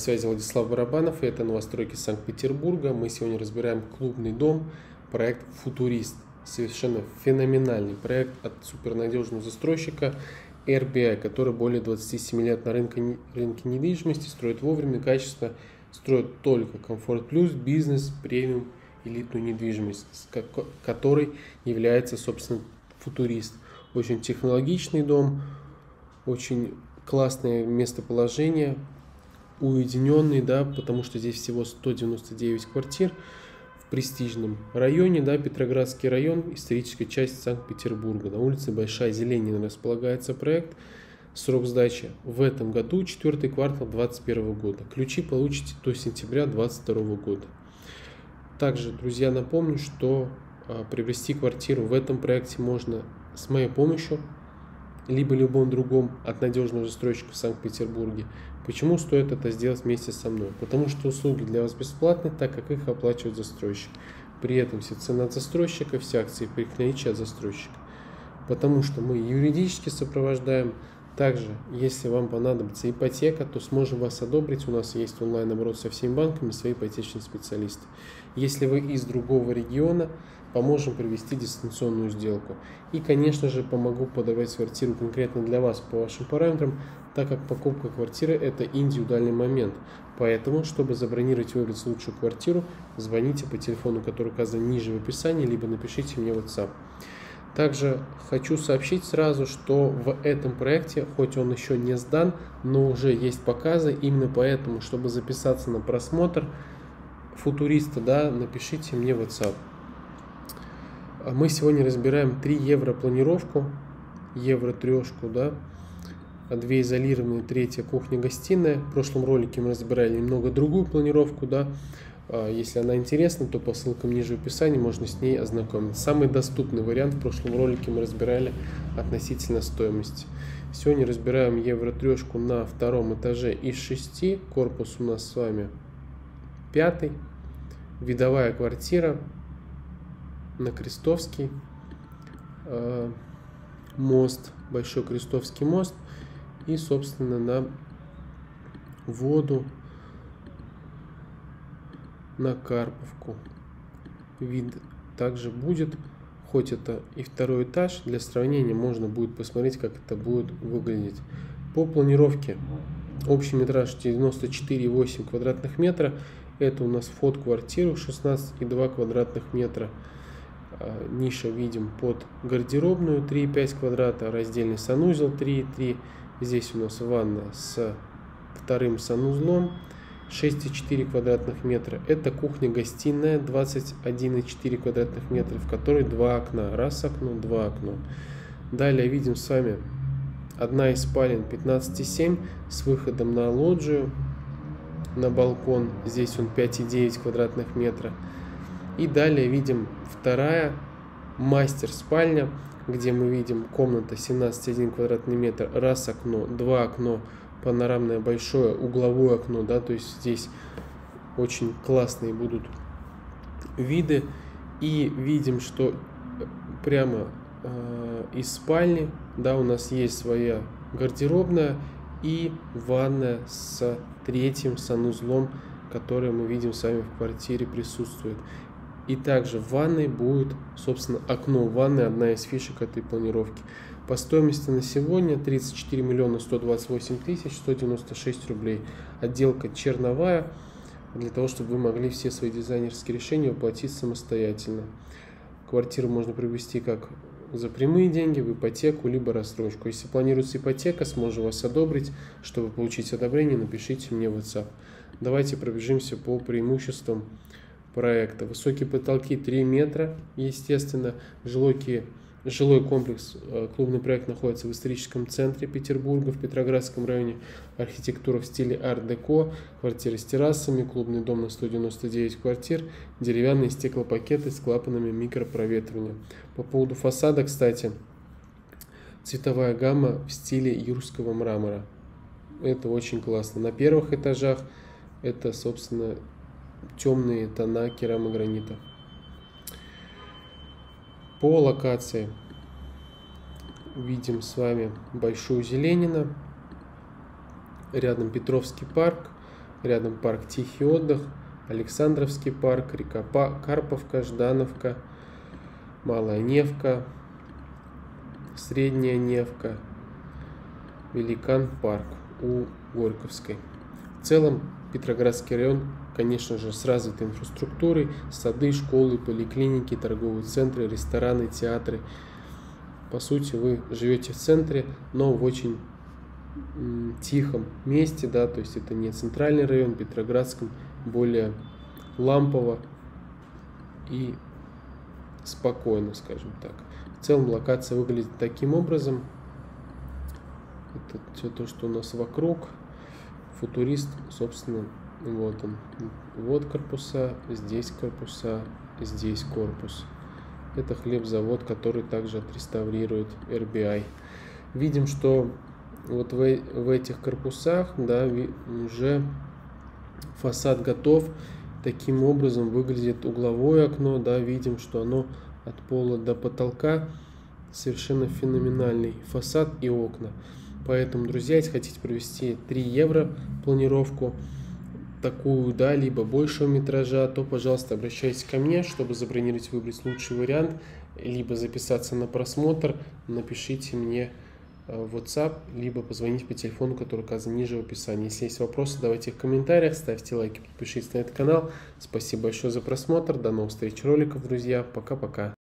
На связи Владислав Барабанов, и это новостройки Санкт-Петербурга. Мы сегодня разбираем клубный дом, проект «Футурист». Совершенно феноменальный проект от супернадежного застройщика RBI, который более 27 лет на рынке недвижимости, строит вовремя, качественно, строит только комфорт плюс, бизнес, премиум, элитную недвижимость, которой является, собственно, «Футурист». Очень технологичный дом, очень классное местоположение, уединенный, да, потому что здесь всего 199 квартир в престижном районе, да, Петроградский район, историческая часть Санкт-Петербурга. На улице Большая Зеленина располагается проект. Срок сдачи в этом году, 4-й квартал 2021 года. Ключи получите до сентября 2022 года. Также, друзья, напомню, что приобрести квартиру в этом проекте можно с моей помощью, либо любом другом от надежного застройщика в Санкт-Петербурге. Почему стоит это сделать вместе со мной? Потому что услуги для вас бесплатны, так как их оплачивает застройщик. При этом все цены от застройщика, все акции при их наличии от застройщика. Потому что мы юридически сопровождаем. Также, если вам понадобится ипотека, то сможем вас одобрить. У нас есть онлайн-оборот со всеми банками, свои ипотечные специалисты. Если вы из другого региона, поможем провести дистанционную сделку. И, конечно же, помогу подобрать квартиру конкретно для вас по вашим параметрам, так как покупка квартиры – это индивидуальный момент. Поэтому, чтобы забронировать и выбрать лучшую квартиру, звоните по телефону, который указан ниже в описании, либо напишите мне в WhatsApp. Также хочу сообщить сразу, что в этом проекте, хоть он еще не сдан, но уже есть показы. Именно поэтому, чтобы записаться на просмотр «Футуриста», да, напишите мне в WhatsApp. Мы сегодня разбираем 3 евро планировку, евро трешку, да, 2 изолированные, 3 кухня-гостиная. В прошлом ролике мы разбирали немного другую планировку, да. Если она интересна, то по ссылкам ниже в описании можно с ней ознакомиться. Самый доступный вариант в прошлом ролике мы разбирали относительно стоимости. Сегодня разбираем евро трешку на 2-м этаже из 6. Корпус у нас с вами 5. Видовая квартира на Крестовский мост, Большой Крестовский мост, и, собственно, на воду на Карповку. Вид также будет, хоть это и 2-й этаж, для сравнения можно будет посмотреть, как это будет выглядеть. По планировке общий метраж 94,8 квадратных метра. Это у нас вход в квартиру 16,2 квадратных метра. Ниша видим под гардеробную 3,5 квадрата, раздельный санузел 3,3. Здесь у нас ванна с 2-м санузлом 6,4 квадратных метра. Это кухня-гостиная 21,4 квадратных метра, в которой 2 окна. Раз окно, 2 окно. Далее видим с вами одна из спален 15,7 с выходом на лоджию, на балкон. Здесь он 5,9 квадратных метра. И далее видим 2-я мастер-спальня, где мы видим комната 17,1 квадратный метр, раз окно, 2 окно, панорамное большое угловое окно, да, то есть здесь очень классные будут виды. И видим, что прямо из спальни, да, у нас есть своя гардеробная и ванная с 3-м санузлом, который мы видим с вами в квартире присутствует. И также в ванной будет, собственно, окно в ванной, одна из фишек этой планировки. По стоимости на сегодня 34 миллиона 128 тысяч 196 рублей. Отделка черновая, для того, чтобы вы могли все свои дизайнерские решения воплотить самостоятельно. Квартиру можно приобрести как за прямые деньги, в ипотеку, либо рассрочку. Если планируется ипотека, сможем вас одобрить. Чтобы получить одобрение, напишите мне в WhatsApp. Давайте пробежимся по преимуществам проекта. Высокие потолки 3 метра, естественно. Жилой комплекс, клубный проект находится в историческом центре Петербурга, в Петроградском районе. Архитектура в стиле арт-деко, квартиры с террасами, клубный дом на 199 квартир, деревянные стеклопакеты с клапанами микропроветривания. По поводу фасада, кстати, цветовая гамма в стиле юрского мрамора. Это очень классно. На первых этажах это, собственно, темные тона керамогранита. По локации видим с вами Большую Зеленину, рядом Петровский парк, Рядом парк Тихий отдых, Александровский парк, река Карповка, Ждановка, Малая Невка, Средняя Невка, Великан парк у Горьковской. В целом Петроградский район, конечно же, с развитой инфраструктурой, сады, школы, поликлиники, торговые центры, рестораны, театры. По сути, вы живете в центре, но в очень тихом месте, да, то есть это не центральный район, в Петроградском более лампово и спокойно, скажем так. В целом локация выглядит таким образом. Это все то, что у нас вокруг. Футурист, собственно, вот он. Вот корпуса, здесь корпус. Это хлебзавод, который также отреставрирует RBI. Видим, что вот в этих корпусах, да, уже фасад готов. Таким образом выглядит угловое окно, да, видим, что оно от пола до потолка. Совершенно феноменальный фасад и окна. Поэтому, друзья, если хотите провести 3 евро планировку, такую, да, либо большего метража, то, пожалуйста, обращайтесь ко мне, чтобы забронировать, выбрать лучший вариант, либо записаться на просмотр, напишите мне в WhatsApp, либо позвоните по телефону, который указан ниже в описании. Если есть вопросы, давайте их в комментариях, ставьте лайки, подпишитесь на этот канал. Спасибо большое за просмотр, до новых встреч роликов, друзья, пока-пока.